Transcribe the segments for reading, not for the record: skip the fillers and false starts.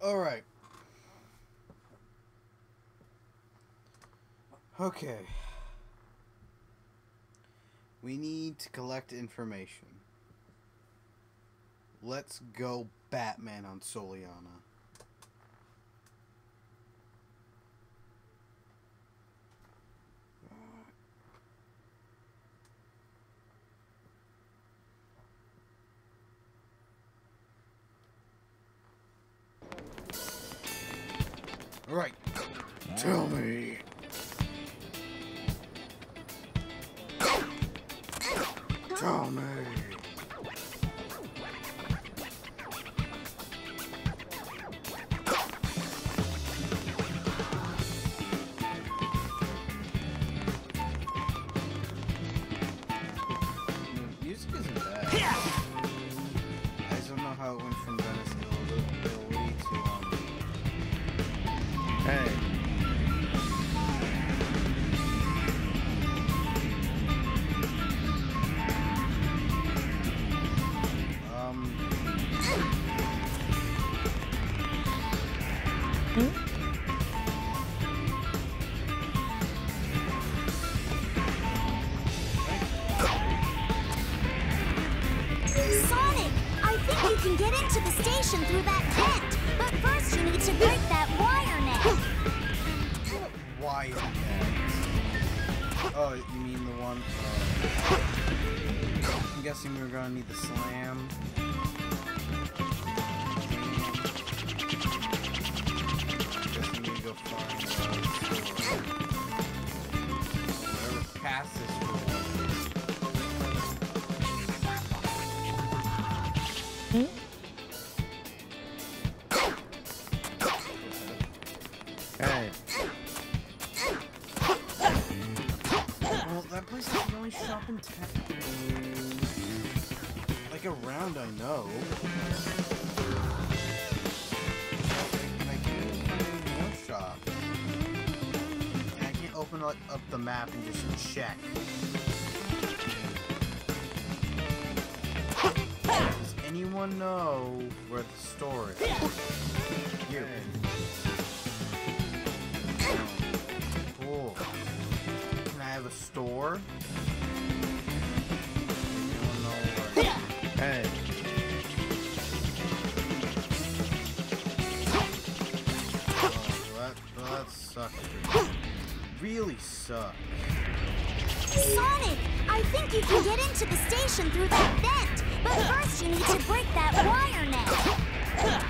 Alright. Okay. We need to collect information. Let's go Batman on Soliana. Alright. Tell me. Tell me. Music isn't bad. I just don't know how it went from Venice Italy to Hey. Sonic, I think you can get into the station through that vent, but first you need to break that wire net. Wire net? Oh, you mean the one? I'm guessing we're gonna need the slam. I guess we need to go find the store. Whatever past this door. Hey. Well, that place is the only shop in town. Like around, I know. And I can't find no shop. And I can't open up the map and just check. Does anyone know where the store is? You. Cool. Can I have a store? Anyone know where? Hey. Oh, that sucks. Really sucks. Sonic, I think you can get into the station through that vent, but first you need to break that wire net.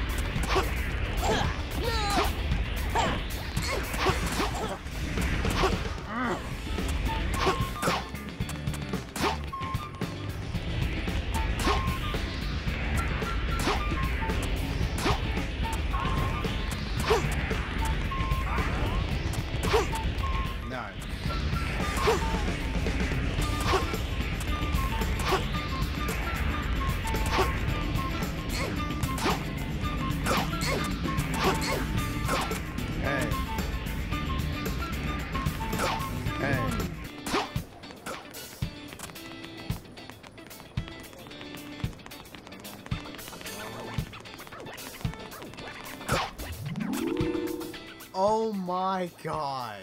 Oh my god.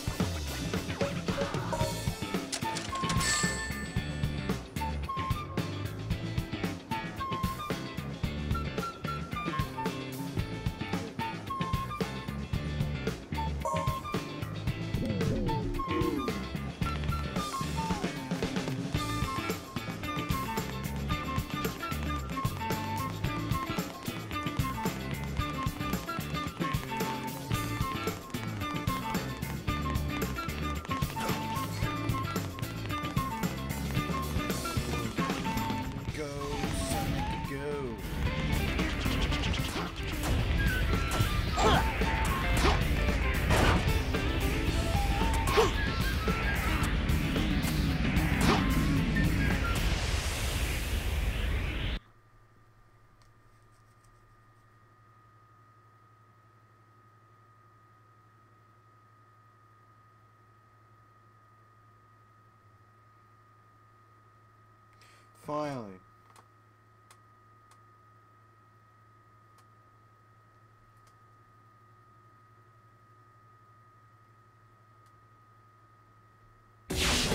Finally.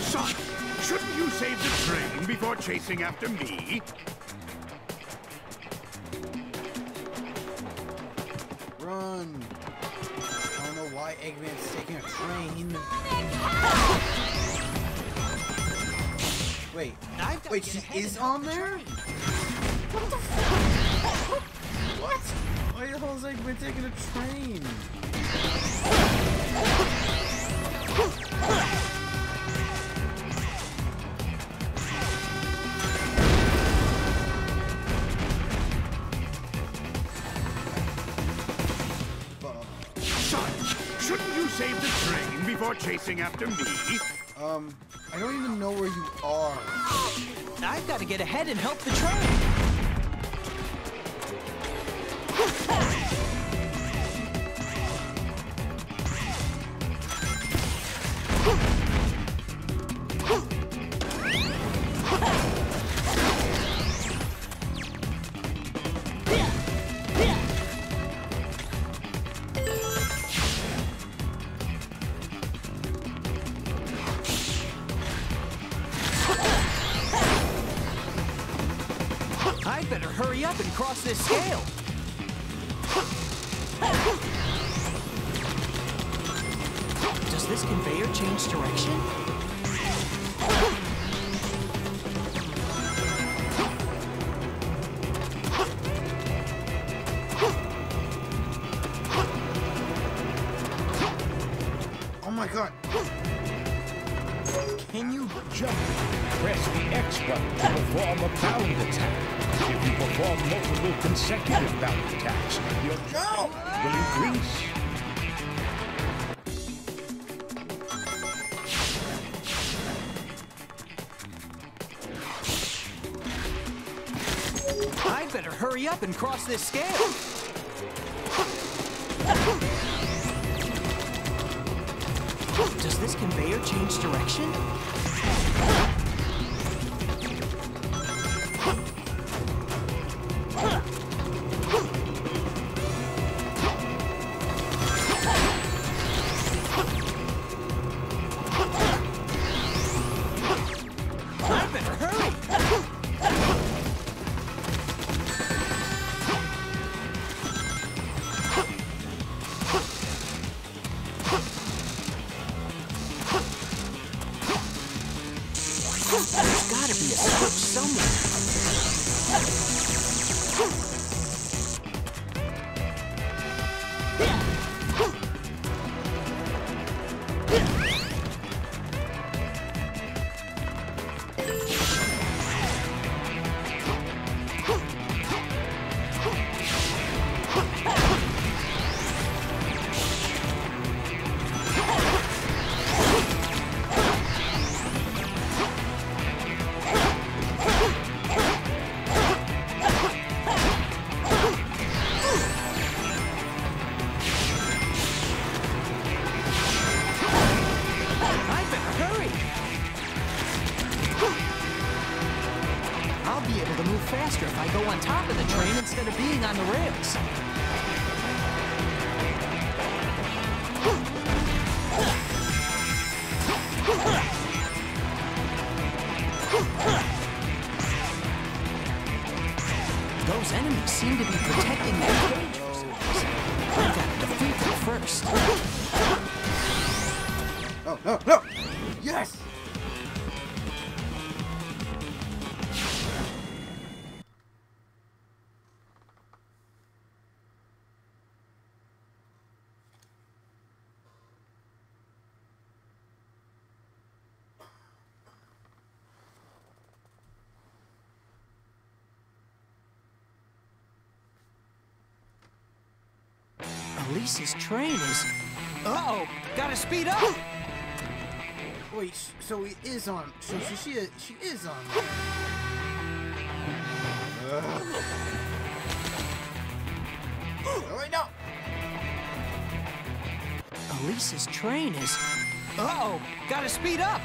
Son, shouldn't you save the train before chasing after me? Run! I don't know why Eggman's taking a train. Wait, she is on there? What the fuck? What? Why the hell is Eggman taking a train? Shouldn't you save the train before chasing after me? I don't even know where you are. I've got to get ahead and help the train. I'd better hurry up and cross this scale. Does this conveyor change direction? Oh my god! Can you jump? Press the X button to perform a bound attack. If you perform multiple consecutive bound attacks, your jump will increase. I'd better hurry up and cross this scale. Does this conveyor change direction? I better hurry. There's gotta be a switch somewhere. I'll be able to move faster if I go on top of the train instead of being on the rails. Those enemies seem to be protecting their cage for some reason. I've got to defeat them first. Oh, no, no! Yes! Elise's train is... Uh-oh! Gotta speed up! Wait, so he is on... So she is on... Oh, wait, no! Elise's train is... Uh-oh! Gotta speed up!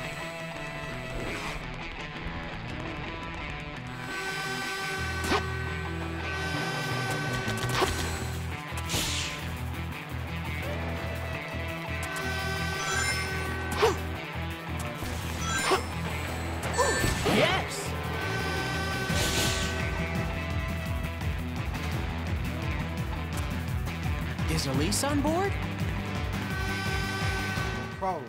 Is Elise on board? Probably.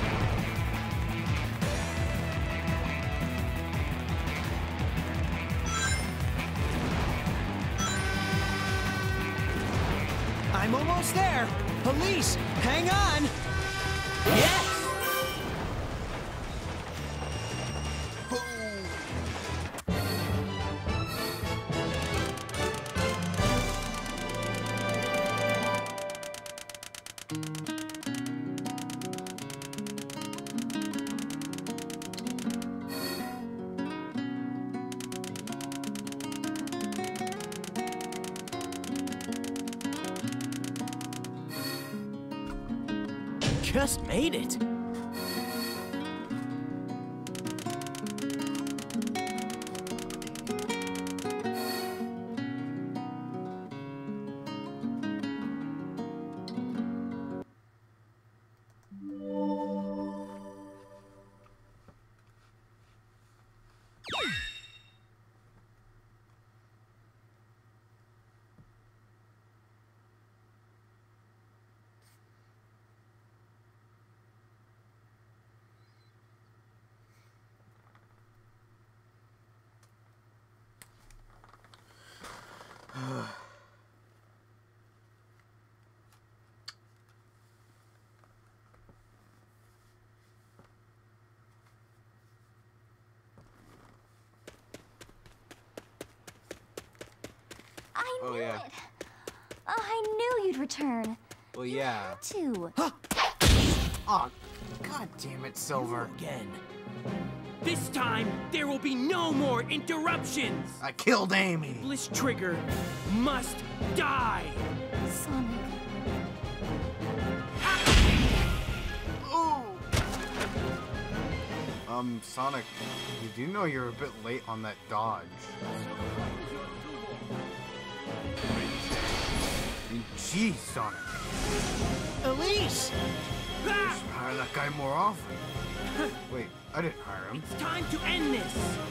I'm almost there. Elise, hang on. Yes! Just made it. I knew yeah. it. Oh, I knew you'd return. Well, You yeah. had to. Oh, god damn it, Silver. Again. This time, there will be no more interruptions! I killed Amy. Bliss Trigger must die! Sonic. Ooh. Sonic, you do know you're a bit late on that dodge. Jeez, Sonic. Elise! Ah! Should hire that guy more often. Wait, I didn't hire him. It's time to end this!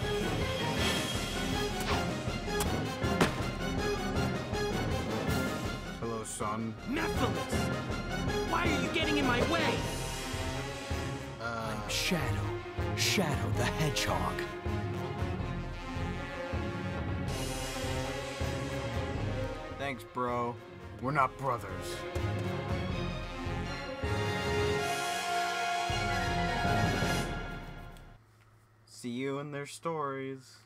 Hello, son. Mephiles! Why are you getting in my way? I'm Shadow. Shadow the Hedgehog. Thanks, bro. We're not brothers. See you in their stories.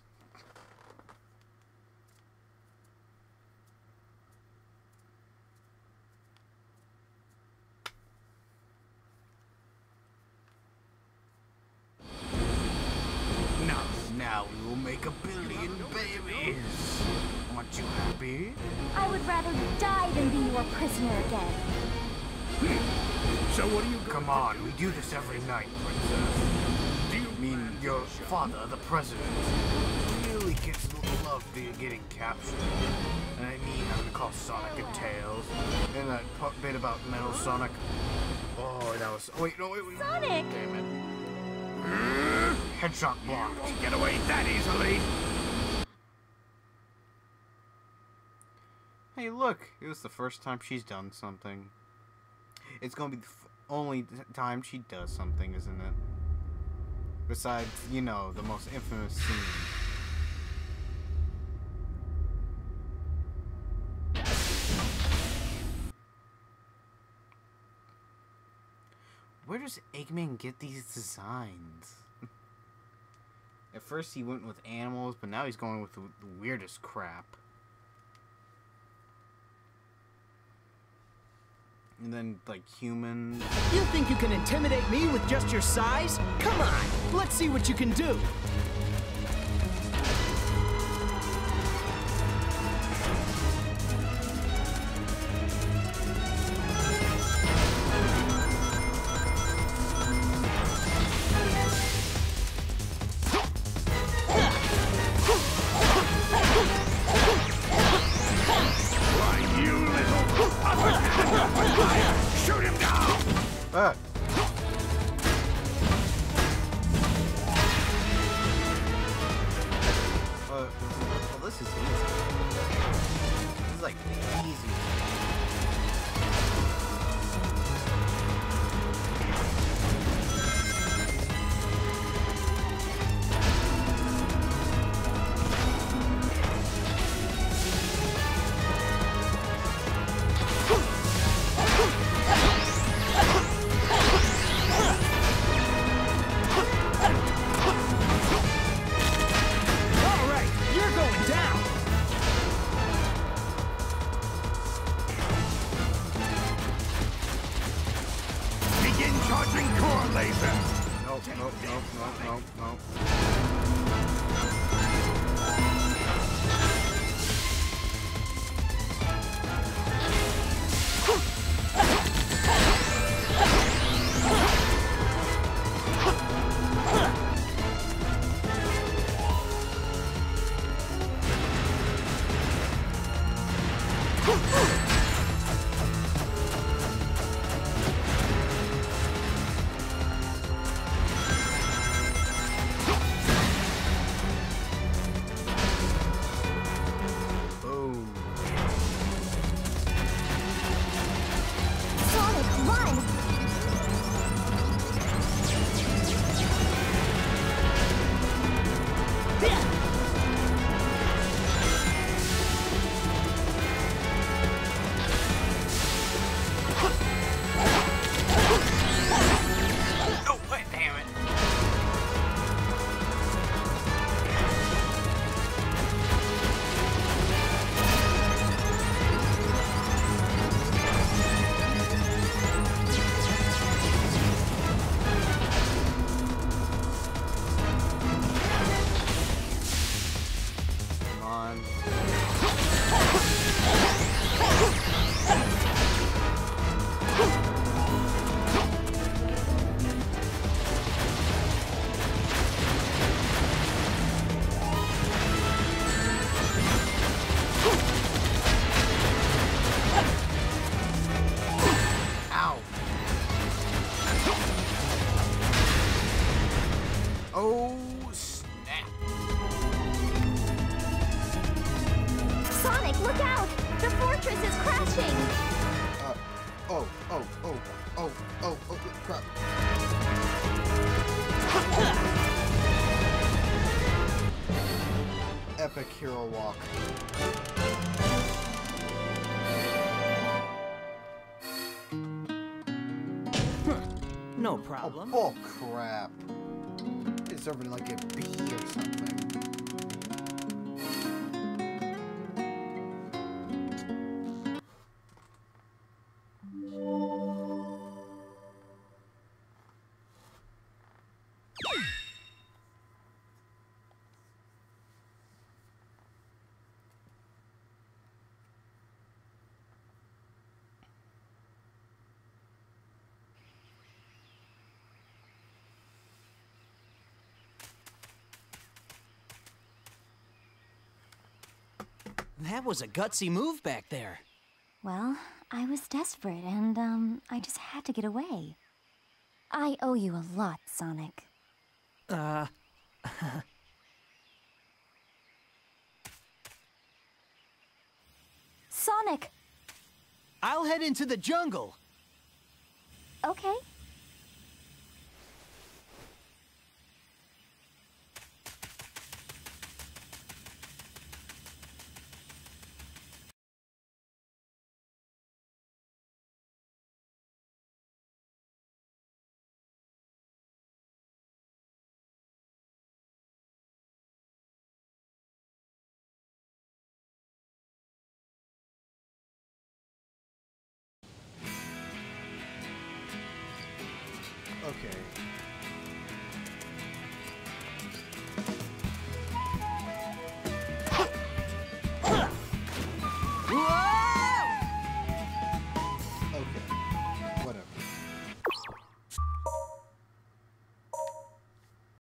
Now we will make 1 billion babies. Aren't you happy? I would rather die than be your prisoner again. So what do you Come on, we do this every night, princess. do? You mean your father, the president, really gets love getting captured. And I mean having to call Sonic and Tails. And that bit about Metal Sonic. Oh, that was... Oh, wait, no, wait. Sonic! Damn it. Headshot blocked. get away that easily? Hey, look. It was the first time she's done something. It's gonna be the only time she does something, isn't it? Besides, you know, the most infamous scene. Where does Eggman get these designs? At first he went with animals, but now he's going with the weirdest crap. And then, like, humans. You think you can intimidate me with just your size? Come on, let's see what you can do. Why, you little... Shoot him down! Ah! Well, this is easy. This is like easy. Oh, snap. Sonic, look out! The fortress is crashing! Crap. Epic hero walk. No problem. Oh, crap. It's over to like a B or something. That was a gutsy move back there. Well, I was desperate and, I just had to get away. I owe you a lot, Sonic. Sonic! I'll head into the jungle. Okay.